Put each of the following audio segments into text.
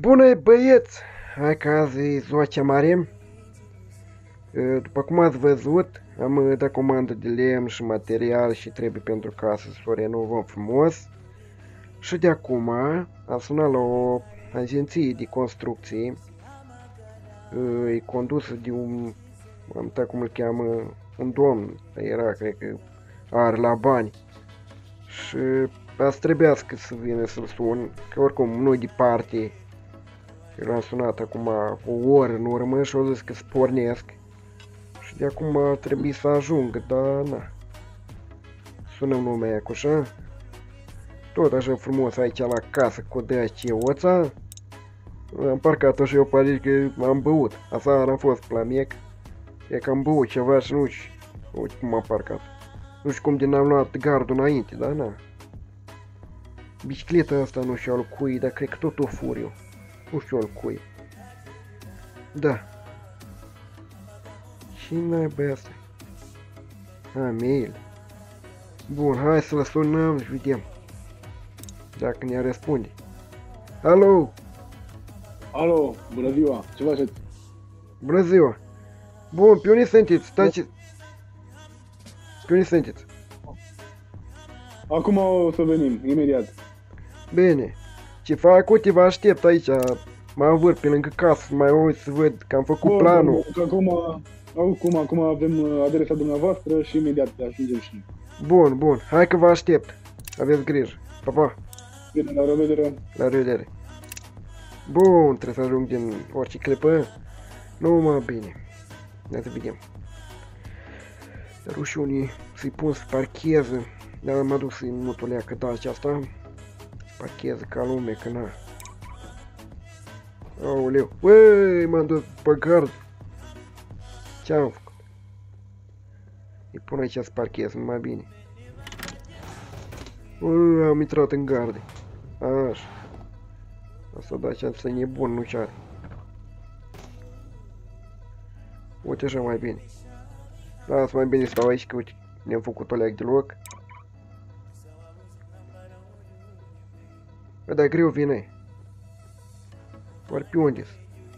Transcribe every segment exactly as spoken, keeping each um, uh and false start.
Bună, băieți! Hai că azi e ziua cea mare. După cum ați văzut, am dat comandă de lemn și material și trebuie pentru casă să o renovăm frumos. Și de acum am sunat la o agenție de construcții. E condusă de un, am uitat cum îl cheamă, un domn, era, cred că are la bani. Și azi trebuiască să vină să-l sun, că oricum nu-i departe. Eu l-am sunat acum o oră în urmă și au zis că se pornesc. Și de acum trebuie să ajungă, dar na. Sunăm lumea aia cu așa. Tot așa frumos aici la casă cu de ce oța. Am parcat-o și eu pare că am băut. Aseară am fost la mic. E că am băut ceva și nu știu. Uite cum am parcat. Nu știu cum din am luat gardul înainte, dar na. Bicicleta asta nu știu al cui, dar cred că tot o fur eu. Nu știu al cui. Da. Cine băi asta? A, mail. Bun, hai să-l sunăm și vedem. Dacă ne răspunde. Alo! Alo, bună ziua, ce faceți? Bună ziua! Bun, pe unde sunteți? Stați... Pe unde sunteți? Acum o să venim, imediat. Bine. Ce fac? Uite, vă aștept aici. Mă avâr pe lângă casă, mai uit să văd că am făcut Bun, planul. Că acum, acum, acum avem adresa dumneavoastră și imediat ajungem și noi. Bun, bun. Hai că vă aștept. Aveți grijă. Pa, pa. Bine, la revedere. La revedere. Bun, trebuie să ajung din orice clipă. Numai bine. Ia să vedem. Rușunii să-i pun să parcheze. Dar m-a dus în mutuleacă da aceasta. Parcheze ca lume, că na. Aoleu. Uei, m-am dus pe gard. Ce-am făcut? Îi pun aici să parchez mai bine. Uuu, am intrat în garde. Așa. Asta da, ce-am să nebun, nu ce are. Uite așa mai bine. Lasă mai bine stau aici, că uite, ne-am făcut o leac de loc. Bă, dar greu vine. Oare pe unde-s?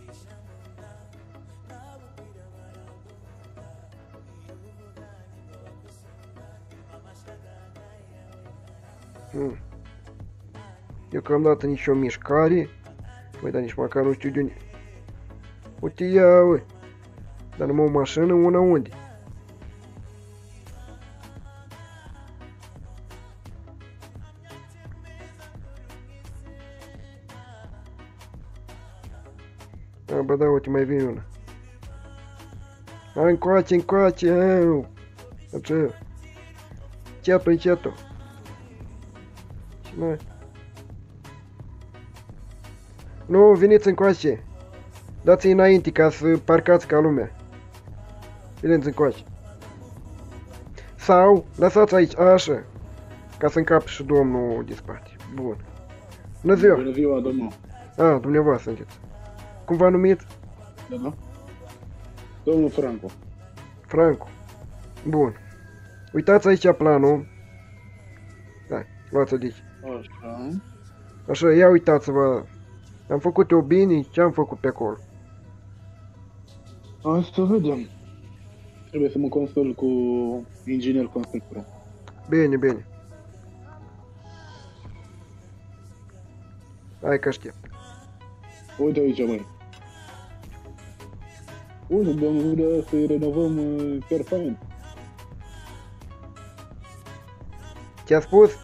Hmm. Eu că am dat nici o mișcare. Băi, dar nici măcar nu știu de unde. Uite, ia, ui. Dar numai o mașină, una unde? A, bă, da, uite, mai vine una. Hai, încoace, încoace, hai, ce? Încetul, încetul. Ce mai? Nu, veniți încoace. Dați-i înainte ca să parcați ca lumea. Veniți încoace. Sau, lăsați aici, așa. Ca să încape și domnul de spate. Bun. Bună ziua! Bună ziua, domnul. A, dumneavoastră sunteți. Cum v-a numit? Da, da? Domnul Franco. Franco. Bun. Uitați aici planul. Hai, luați-o de aici. Așa. Așa, ia uitați-vă. Am făcut eu bine, ce am făcut pe acolo? Hai să vedem. Trebuie să mă consult cu inginer constructor. Bine, bine. Hai că aștept. Uite aici, măi. Uite, domnul vrea să-i renovăm uh, chiar fain. Ce-a spus?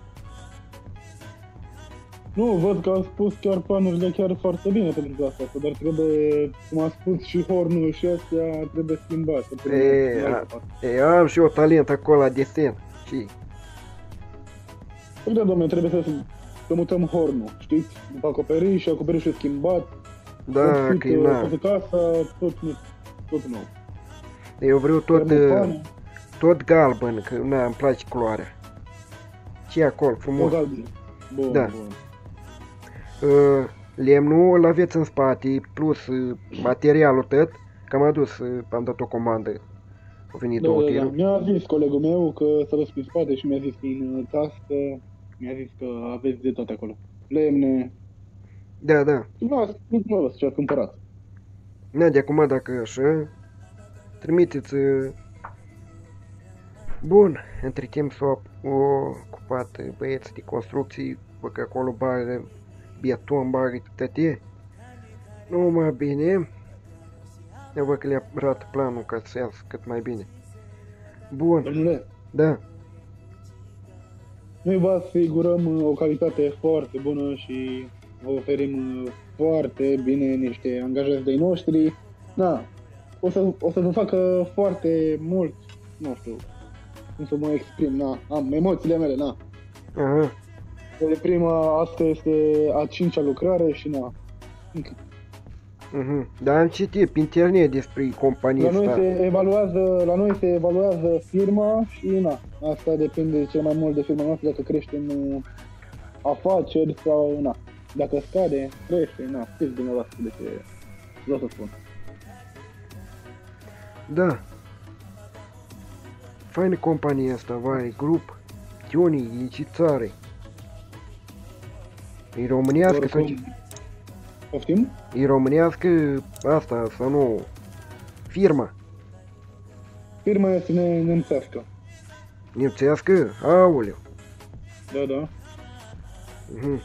Nu, văd că a spus chiar planurile chiar foarte bine pentru asta, dar trebuie, cum a spus și hornul și astea, trebuie schimbat. E, a, e, am și eu talent acolo la desen. Și Păi da, domnule, trebuie să, să mutăm hornul, știți? După acoperiș și acoperișul schimbat, da, tot că e na. toată casa, tot, tot nou. Eu vreau tot, Termopane, tot galben, că na, îmi place culoarea. Ce e acolo, frumos? galben. Bun, Da. bun. Uh, lemnul îl aveți în spate, plus uh, materialul tot, că am adus, uh, am dat o comandă. Au venit Da, două da, da. tiruri. Mi-a zis colegul meu că să vă în spate și mi-a zis prin tască, mi-a zis că aveți de toate acolo. Lemne. Da, da. Nu, nu vă ce a cumpărat. Na, de acum dacă așa, trimiteți... uh, Bun, între timp s-au ocupat băieții de construcții, bă, că acolo bagă beton, bagă tătie. Numai bine, eu văd că le arată planul ca să iasă cât mai bine. Bun, Domnule, da, noi vă asigurăm uh, o calitate foarte bună și vă oferim uh, foarte bine niște angajați de-ai noștri. Da, o să, o să vă facă foarte mult, nu știu, cum să mă exprim, na, am emoțiile mele, na. aha, De prima, asta este a cincea lucrare și na. mhm. Dar am citit pe internet despre compania La noi asta. se evaluează, la noi se evaluează firma și na, asta depinde cel mai mult de firma noastră dacă crește în uh, afaceri sau na. Dacă scade, crește, na, știți dumneavoastră de ce vreau să spun. Da. Faină compania asta, vai, grup, Tioni, din ce țară? E românească sau ce? Oricum, poftim? E românească asta sau nu? Firma. Firma este ne- nemțească. Nemțească? Aoleu. Da, da. Mhm.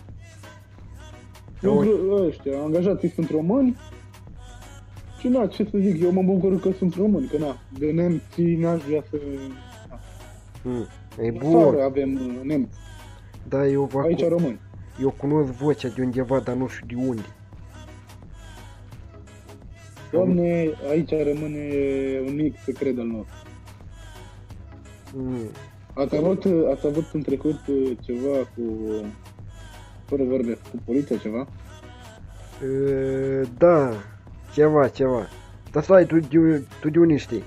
Eu, Oi. vre- ăștia, angajații sunt români. Și na, ce să zic, eu mă bucur că sunt români, că na, de nemții n-aș vrea să... Mhm. E În bun. afară avem uh, nemți, Da, eu, vă aici români. eu cunosc vocea de undeva, dar nu știu de unde. Doamne, aici rămâne un mic secret al nostru. Mhm. Ați avut, ați avut în trecut uh, ceva cu... fără vorbe, cu poliția ceva? E, Da, ceva, ceva. Dar stai, tu, de- tu de unde știi?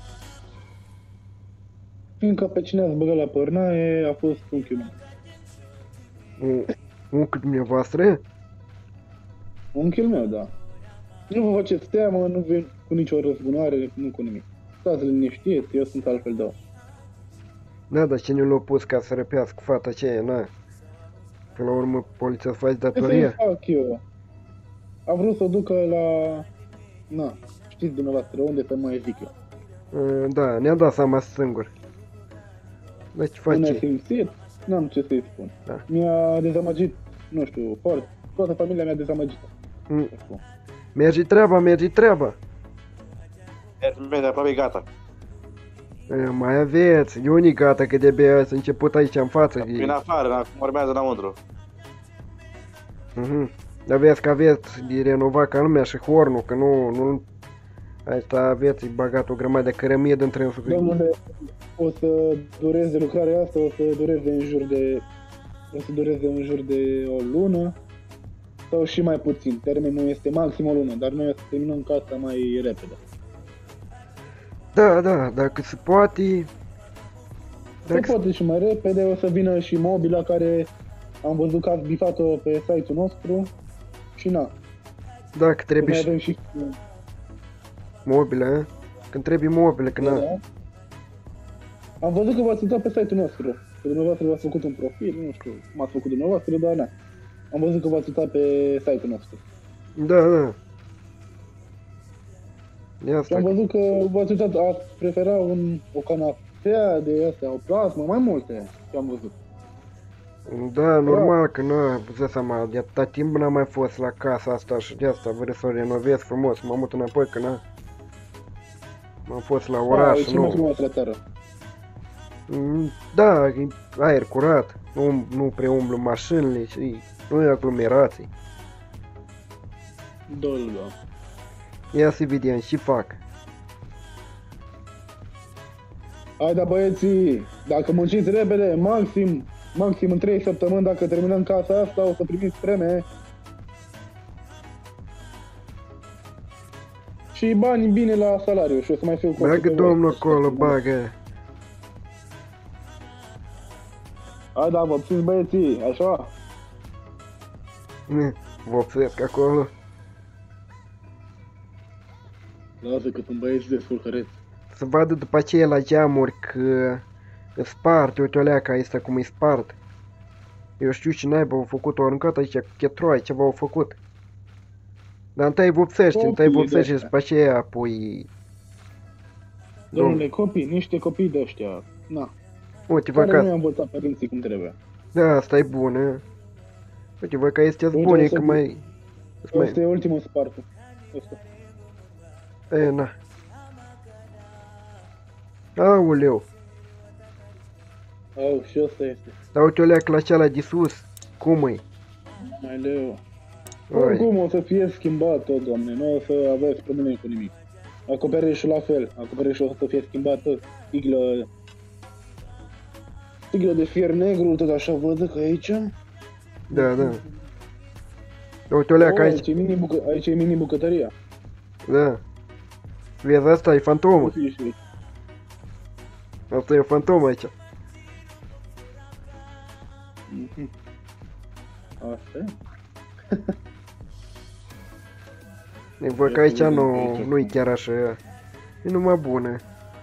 Fiindcă pe cine ați băgat la părnaie a fost unchiul meu. Un, unchiul dumneavoastră? Unchiul meu, da. Nu vă faceți teamă, nu vin cu nicio răzbunare, nu cu nimic. Stați liniștiți, eu sunt altfel de om. Da, dar cine l-a pus ca să răpească fata aceea, na? Până la urmă, poliția face Ce să-i datoria. fac eu? A vrut să o ducă la... Na, știți dumneavoastră unde să mai zic eu. E, Da, ne-a dat seama singur. Dar ce Nu ne-a face? simțit, n-am ce să-i spun. Da. Mi-a dezamăgit, nu știu, foarte. Toată familia mi-a dezamăgit. Mm. Nu știu. Merge treaba, merge treaba. Bine, aproape gata. E, Mai aveți, de unii gata, că de-abia ați început aici în față. Prin De... afară, acum urmează înăuntru. Mhm. Dar vezi că aveți de renovat ca lumea și hornul, că nu... nu... Asta aveți băgat o grămadă de cărămidă între însuși. Domnule, o să dureze lucrarea asta, o să dureze în jur de... O să dureze în jur de o lună sau și mai puțin. Termenul este maxim o lună, dar noi o să terminăm casa mai repede. Da, da, dacă se poate... Se Dacă se... poate și mai repede, o să vină și mobila care am văzut că ați bifat-o pe site-ul nostru și na. Dacă trebuie Noi și avem și... mobile, a? Când trebuie mobile, că na... Da. Am văzut că v-ați uitat pe site-ul nostru. Că dumneavoastră v-ați făcut un profil, nu știu cum ați făcut dumneavoastră, dar na. Am văzut că v-ați uitat pe site-ul nostru. Da, da. E Și asta. am văzut că v-ați uitat, ați prefera un, o canapea de astea, o plasmă, mai multe ce am văzut. Da, normal că nu, vă dați seama, de atâta timp n-am mai fost la casa asta și de asta vreau să o renovez frumos, mă mut înapoi că n-am am fost la Ah, e oraș, cel mai nu. frumos la țară. Mm, Da, e aer curat, nu, nu prea umblu mașinile și nu e aglomerații. Da, da, da. Ia să vedem și fac. Hai da băieții, dacă munciți repede, maxim, maxim în trei săptămâni, dacă terminăm casa asta, o să primiți premie. Și bani bine la salariu și o să mai fiu cu Bagă domnul acolo, bagă. Hai da, vă țineți băieții, așa? Mm, Vopsesc acolo. Lasă că sunt băieți desfurcăreți. Să vadă după aceea la geamuri că îți spart, uite o leacă, asta cum îi spart. Eu știu ce naiba au făcut, au aruncat aici chetroi, ceva au făcut. Dar întâi vopsește, întâi Copii vopsește și de-astea. după aceea apoi... Domnule, copii, niște copii de ăștia, na, Uite, vă care nu că... i-am învățat părinții cum trebuie. Da, asta e bună. Uite, vă că este Uite, bune, o să- că mai... mai... Asta e ultimul spartă. Asta. E, na. Aoleu. Au, și asta este. Dar uite o leac la ceala de sus. Cum e? Mai leu. Oi. Oricum o să fie schimbat tot, doamne, nu o să aveți probleme cu nimic. Acoperișul la fel, acoperișul o să fie schimbat tot. Stiglă... Stiglă de fier negru, tot așa văd că aici. Da, da. Uite o leac Oh, aici. aici e mini, bucă... aici e mini bucătăria. Da. Vezi, asta e fantomă. Fii și- Asta e fantomă aici. Mhm. Asta e. Deci văd că aici nu, nu-i chiar așa. E numai bună.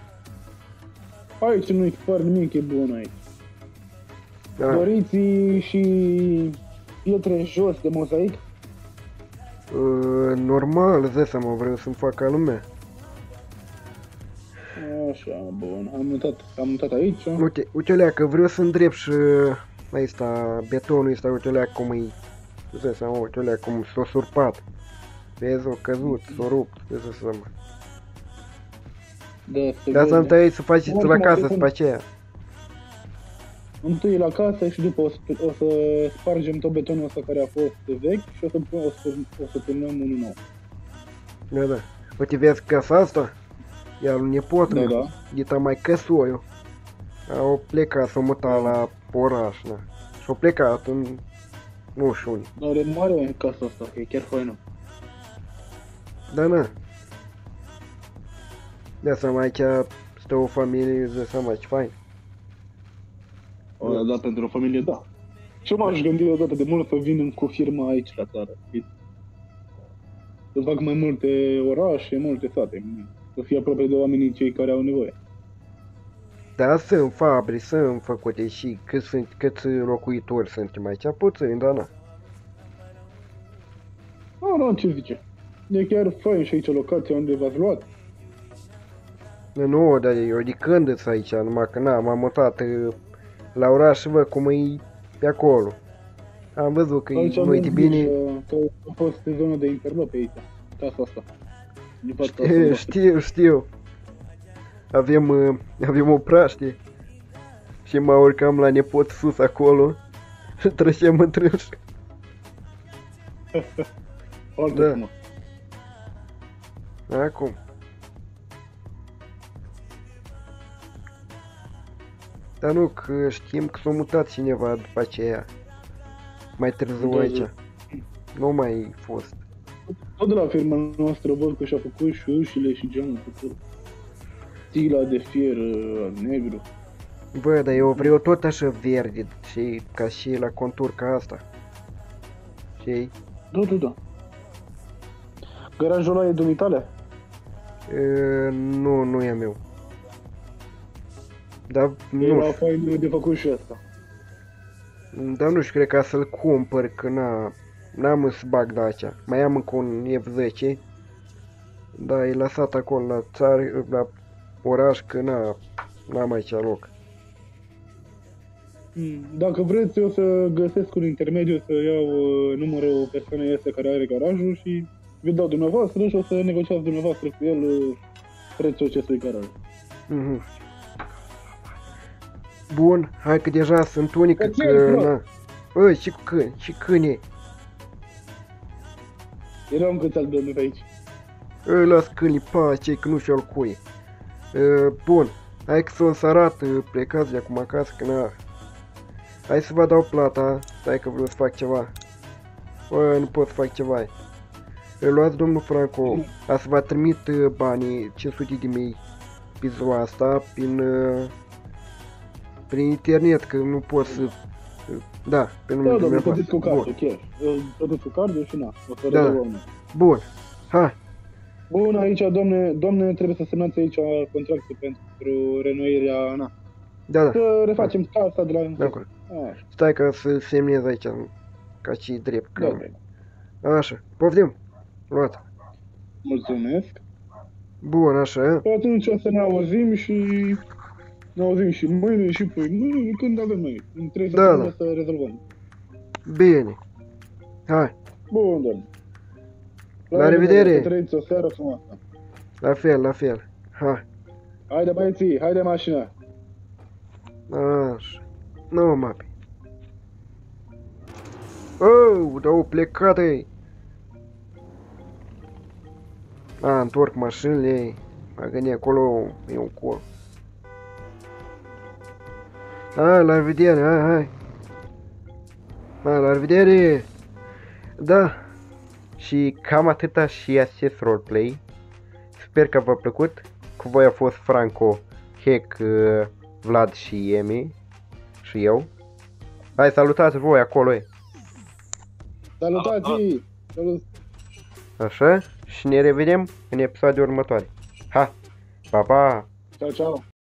Aici nu-i fără nimic, e bun aici. Da. Doriți și pietre jos de mozaic? Uh, normal, îți dai seama, vreau să-mi fac ca lumea. Așa, bun. Am mutat, am mutat aici. Uite, uite o leacă, vreau să îndrept și ăsta, betonul ăsta, uite o leacă cum e. Îți dai seama, uite o leacă cum s-a surpat. Vezi, o căzut, s-a rupt, îți dai seama. Da, se Dar să-mi vede. tăi să faci Oricum, la casă oricum. după aceea. Întâi la casă și după o să, o să spargem tot betonul ăsta care a fost vechi și o să, pun- o să, o să turnăm unul nou. Da, da. Uite, vezi casa asta? E al nepotul Da, meu. da. Dita mai căsoiu. Au plecat, s-au mutat la oraș, na. Și-au plecat în... nu știu unde. Dar e mare casa asta, că e chiar faină. Da, na. De seama aici stă o familie, îți dai seama ce fain. O, da, pentru o familie, da. Ce m-aș gândi odată de mult să vin cu firma aici la țară, știți? Să fac mai multe orașe, multe sate, să fie aproape de oamenii cei care au nevoie. Da, sunt fabrici, sunt făcute și cât sunt, câți locuitori suntem aici, puțin, da, na. Nu, nu, ce zice? E chiar fain și aici locația unde v-ați luat. Nu, dar eu de când îți aici, numai că na, m-am mutat uh, la oraș și văd cum e pe acolo. Am văzut că Aici nu am uite bine. zis, că a fost zonă de interlop pe aici, casa asta. Din fața Știu, asta. știu, știu. Avem, uh, avem o praștie. Și mă urcam la nepot sus acolo. Și trășeam în trâns. Foarte Da. frumos. Acum. Dar nu, că știm că s-a mutat cineva după aceea. Mai târziu Da, aici. da. Nu mai fost. Tot de la firma noastră văd că și-a făcut și ușile și geamul făcut. Stigla de fier uh, negru. Bă, dar eu vreau tot așa verde și ca și la contur ca asta. Știi? Da, da, da. Garajul ăla e dumitale? E, nu, nu e a meu. Dar nu Era știu, fain de făcut și asta. dar nu știu, cred că să-l cumpăr, că na, n-am să bag de aici. Mai am încă un F zece. Da, e lăsat acolo la țară, la oraș, că na, n-am aici loc. Mm, Dacă vreți, eu să găsesc un intermediu să iau uh, numărul persoanei astea care are garajul și vi dau dumneavoastră și o să negociați dumneavoastră cu el uh, prețul acestui garaj. Mhm. Bun, hai că deja sunt unică Că ți-ai că, luat. na. Băi, și cu câini, și câini. Era un câțel domnul pe aici. Îi las câinii pace, că nu știu al cui. E, bun, hai că să-o să arăt, e, plecați de acum acasă, că na. Hai să vă dau plata, stai că vreau să fac ceva. Bă, nu pot să fac ceva. Îl luați domnul Franco, a să vă trimit e, banii, cinci sute de mii pe ziua asta, prin, e, prin internet, că nu pot să... Da, pe Da, numele domnule, dumneavoastră. plătiți cu Bun, cardul, chiar. Plătiți cu cardul și na, o să Da. redă oameni. bun, hai. Bun, aici, domne, domne, trebuie să semnați aici contractul pentru renoirea, na, Da, da. Să refacem casa de la De început. acord. Așa, Stai ca să semnez aici, ca și drept. da, Că... da. Așa, poftim. Luat. Mulțumesc. Bun, așa. Păi atunci o să ne auzim și... Ne auzim și mâine și păi mâine, când avem noi. În trei Da, săptămâni da. să rezolvăm. Bine. Hai, Bun, doamne. La revedere. Să trăiți o seară frumoasă. la fel, la fel. Hai. Haide băieții, haide mașina. Așa. Nu, mapi. Oh, dar au plecat ei. A, întorc mașinile ei. A gândit acolo, e un col. Hai, la revedere, hai, hai. Hai, la revedere. Da. Și cam atâta și acest roleplay. Sper că v-a plăcut. Cu voi a fost Franco, Heck, Vlad și Emi. Și eu. Hai, salutați voi acolo, e. Salutații! Salut! Așa. Și ne revedem în episoade următoare. Ha! Pa, pa! Ciao, ciao!